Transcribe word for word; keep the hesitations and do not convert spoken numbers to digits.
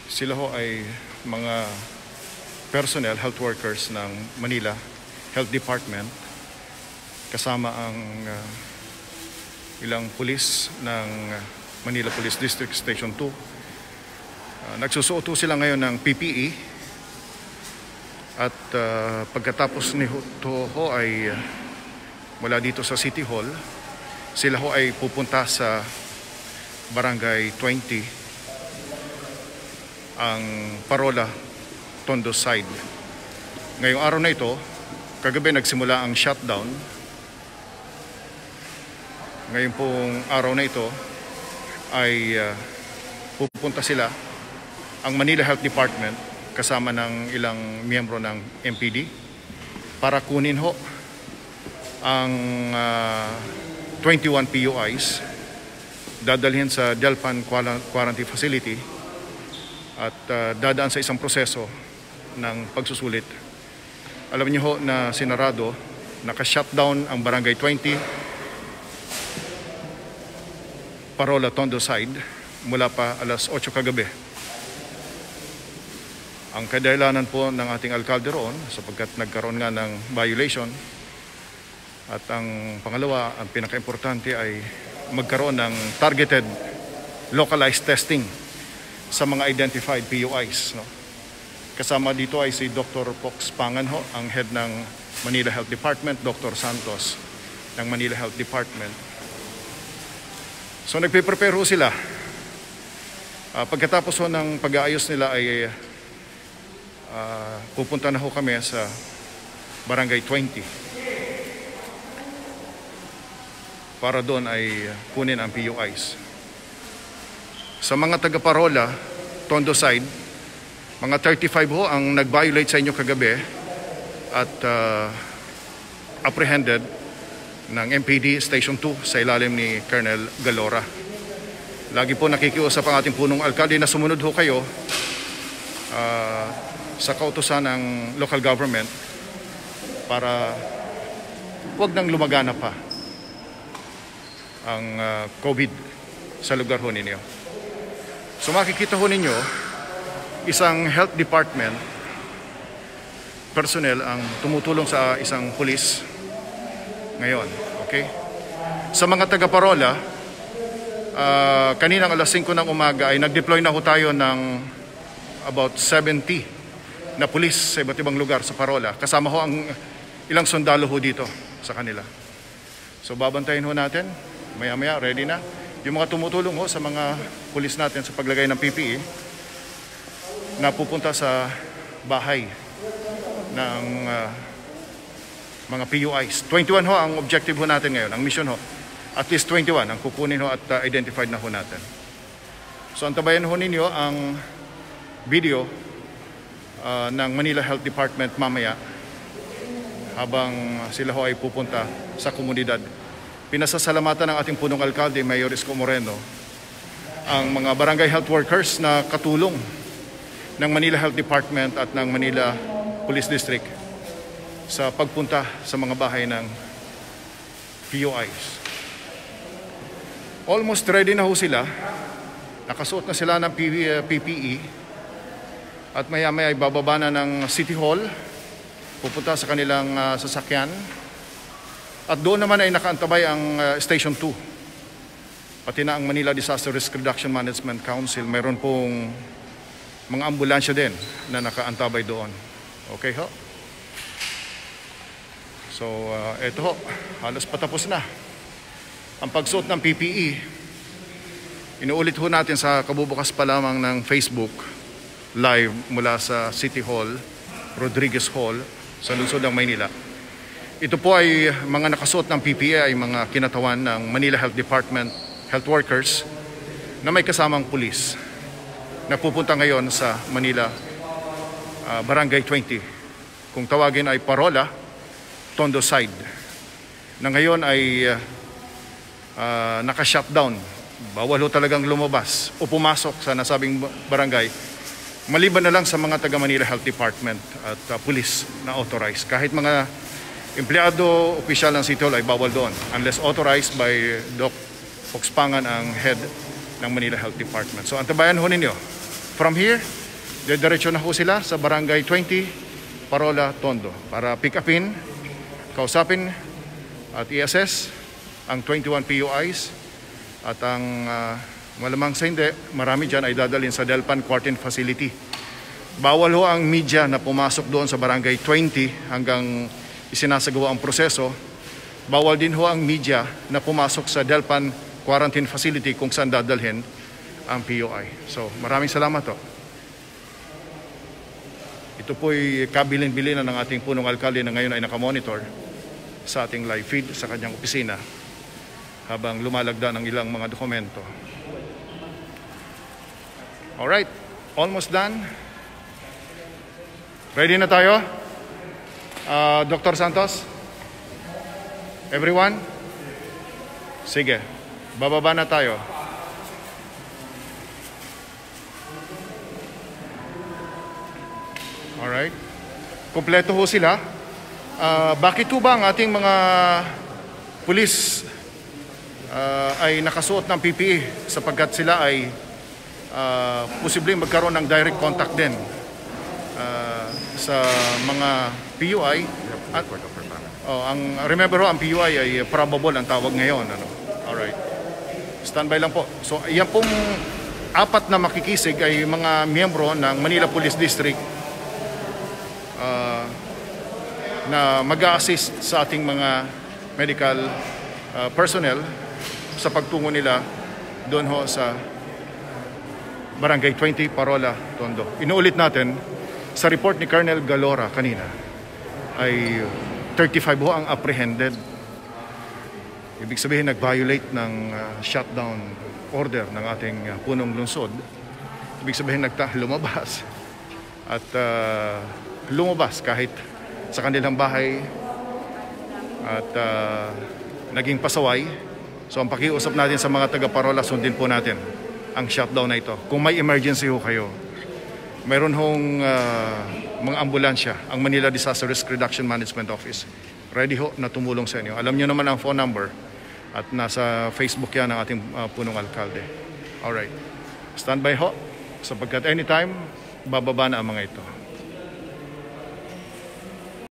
Sila ho ay mga personnel, health workers ng Manila Health Department kasama ang uh, ilang pulis ng Manila Police District Station two. Uh, nagsusuot sila ngayon ng P P E at uh, pagkatapos nito ho ay uh, mula dito sa City Hall, sila ho ay pupunta sa Barangay twenty, ang Parola, Tondo side. Ngayong araw na ito, kagabi nagsimula ang shutdown. Ngayon pong araw na ito ay uh, pupunta sila ang Manila Health Department kasama ng ilang miyembro ng M P D para kunin ho ang uh, twenty-one P U Is, dadalhin sa Delpan Quarantine Facility at uh, dadaan sa isang proseso ng pagsusulit. Alam niyo ho na sinarado, naka-shutdown ang Barangay twenty, Parola, Tondo side mula pa alas otso kagabi. Ang kadahilanan po ng ating alkalde roon sapagkat nagkaroon nga ng violation, at ang pangalawa, ang pinaka-importante ay magkaroon ng targeted localized testing sa mga identified P U Is. No? Kasama dito ay si Doctor Pox Pangan ho, ang head ng Manila Health Department, Doctor Santos ng Manila Health Department. So nagpe-prepare ho sila. Uh, pagkatapos ho ng pag-aayos nila ay uh, pupunta na ho kami sa Barangay twenty para doon ay kunin ang P U Is. Sa mga taga Parola, Tondo side, mga thirty-five ho ang nag-violate sa inyo kagabi at uh, apprehended ng M P D Station two sa ilalim ni Colonel Galora. Lagi po nakikiusap ang ating punong alkalde na sumunod ho kayo uh, sa kautusan ng local government para huwag nang lumagana pa ang uh, COVID sa lugar ho ninyo. So makikita ho ninyo, isang health department personnel ang tumutulong sa isang pulis ngayon. Okay? Sa mga taga Parola, uh, kaninang alas singko ng umaga ay nag-deploy na ho tayo ng about seventy na pulis sa iba't ibang lugar sa Parola. Kasama ho ang ilang sundalo ho dito sa kanila. So babantayin ho natin, maya-maya, ready na. Yung mga tumutulong ho sa mga pulis natin sa paglagay ng P P E na pupunta sa bahay ng uh, mga P U Is. twenty-one ho ang objective ho natin ngayon, ang mission ho. At least twenty-one ang kukunin ho at uh, identified na ho natin. So antabayan ho ninyo ang video uh, ng Manila Health Department mamaya habang sila ho ay pupunta sa komunidad. Pinasasalamatan ng ating punong alkalde, Mayor Isko Moreno, ang mga barangay health workers na katulong ng Manila Health Department at ng Manila Police District sa pagpunta sa mga bahay ng P U Is. Almost ready na ho sila. Nakasuot na sila ng P P E at maya-maya ay bababa na ng City Hall, pupunta sa kanilang uh, sasakyan. At doon naman ay nakaantabay ang uh, Station two. Pati na ang Manila Disaster Risk Reduction Management Council, mayroon pong mga ambulansya din na nakaantabay doon. Okay ho? So, uh, eto ho, halos patapos na. Ang pagsuot ng P P E, inuulit ho natin sa kabubukas pa lamang ng Facebook live mula sa City Hall, Rodriguez Hall, sa lungsod ng Maynila. Ito po ay mga nakasuot ng P P E ay mga kinatawan ng Manila Health Department health workers na may kasamang pulis na pupunta ngayon sa Manila uh, Barangay twenty. Kung tawagin ay Parola, Tondo side, na ngayon ay uh, uh, naka-shutdown. Bawal ho talagang lumabas o pumasok sa nasabing barangay, maliban na lang sa mga taga Manila Health Department at uh, police na authorized. Kahit mga empleyado, opisyal ng City Hall ay bawal doon unless authorized by Doc Poxpangan, ang head ng Manila Health Department. So antabayan ho ninyo from here, dediretso na ho sila sa Barangay twenty, Parola, Tondo para pick upin, kausapin at i-assess ang twenty-one P U Is at ang uh, malamang sa hindi, marami dyan ay dadalhin sa Delpan Quarantine Facility. Bawal ho ang media na pumasok doon sa Barangay twenty hanggang isinasagawa ang proseso. Bawal din ho ang media na pumasok sa Delpan Quarantine Facility kung saan dadalhin ang P U I. So maraming salamat ho. Ito po'y kabilin-bilinan ng ating punong alkalde na ngayon ay nakamonitor sa ating live feed sa kanyang opisina habang lumalagda ng ilang mga dokumento. Alright, almost done. Ready na tayo? Uh, Doctor Santos? Everyone? Sige, bababa na tayo. Alright. Kompleto ho sila. Uh, bakit ho ba ang ating mga pulis uh, ay nakasuot ng P P E sapagkat sila ay uh, posibleng magkaroon ng direct contact din uh, sa mga P U I. At, oh, ang, remember ho, ang P U I ay probable ang tawag ngayon. Ano? Alright. Standby lang po. So, yan pong apat na makikisig ay mga miyembro ng Manila Police District uh, na mag-a-assist sa ating mga medical uh, personnel sa pagtungo nila doon ho sa Barangay twenty, Parola, Tondo. Inuulit natin, sa report ni Colonel Galora kanina, ay thirty-five ho ang apprehended. Ibig sabihin, nag-violate ng uh, shutdown order ng ating uh, punong lungsod. Ibig sabihin, nagta lumabas at uh, lumabas kahit sa kanilang bahay at uh, naging pasaway. So ang pakiusap natin sa mga taga-Parola, sundin po natin ang shutdown na ito. Kung may emergency ho kayo, mayroon hong uh, mga ambulansya, ang Manila Disaster Risk Reduction Management Office. Ready ho na tumulong sa inyo. Alam nyo naman ang phone number at nasa Facebook yan ng ating uh, punong alkalde. Alright. Standby ho, sapagkat anytime, bababa na ang mga ito.